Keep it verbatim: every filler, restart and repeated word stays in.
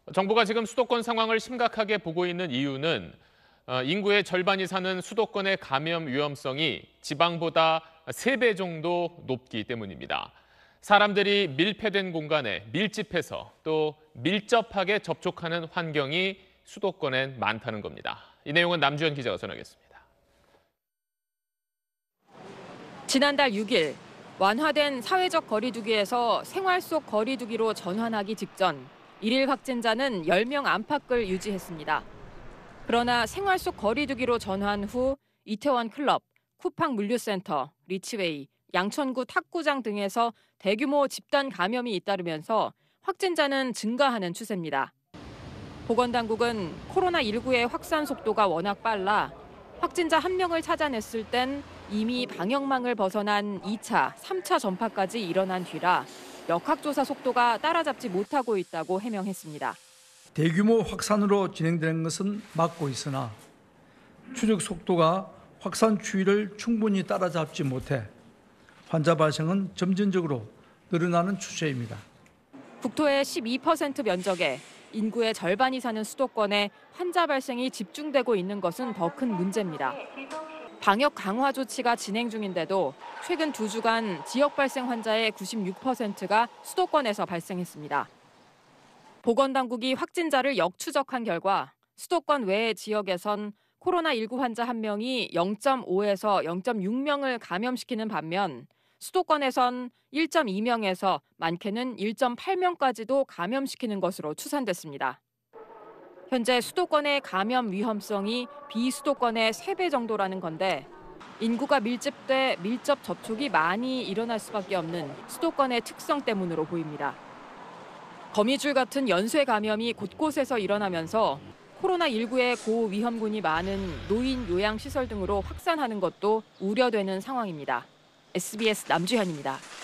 정부가 지금 수도권 상황을 심각하게 보고 있는 이유는 어, 인구의 절반이 사는 수도권의 감염 위험성이 지방보다 세 배 정도 높기 때문입니다. 사람들이 밀폐된 공간에 밀집해서 또 밀접하게 접촉하는 환경이 수도권엔 많다는 겁니다. 이 내용은 남주현 기자가 전하겠습니다. 지난달 육 일 완화된 사회적 거리두기에서 생활 속 거리두기로 전환하기 직전 일일 확진자는 열 명 안팎을 유지했습니다. 그러나 생활 속 거리두기로 전환 후 이태원 클럽, 쿠팡 물류센터, 리치웨이, 양천구 탁구장 등에서 대규모 집단 감염이 잇따르면서 확진자는 증가하는 추세입니다. 보건당국은 코로나십구의 확산 속도가 워낙 빨라 확진자 한 명을 찾아냈을 땐 이미 방역망을 벗어난 이 차, 삼 차 전파까지 일어난 뒤라 역학조사 속도가 따라잡지 못하고 있다고 해명했습니다. 대규모 확산으로 진행되는 것은 막고 있으나 추적 속도가 확산 추이를 충분히 따라잡지 못해 환자 발생은 점진적으로 늘어나는 추세입니다. 국토의 십이 퍼센트 면적에 인구의 절반이 사는 수도권에 환자 발생이 집중되고 있는 것은 더 큰 문제입니다. 방역 강화 조치가 진행 중인데도 최근 두 주간 지역 발생 환자의 구십육 퍼센트가 수도권에서 발생했습니다. 보건당국이 확진자를 역추적한 결과 수도권 외의 지역에선 코로나십구 환자 한 명이 영 점 오에서 영 점 육 명을 감염시키는 반면 수도권에선 일 점 이 명에서 많게는 일 점 팔 명까지도 감염시키는 것으로 추산됐습니다. 현재 수도권의 감염 위험성이 비수도권의 세 배 정도라는 건데 인구가 밀집돼 밀접 접촉이 많이 일어날 수밖에 없는 수도권의 특성 때문으로 보입니다. 거미줄 같은 연쇄 감염이 곳곳에서 일어나면서 코로나십구의 고위험군이 많은 노인 요양시설 등으로 확산하는 것도 우려되는 상황입니다. 에스비에스 남주현입니다.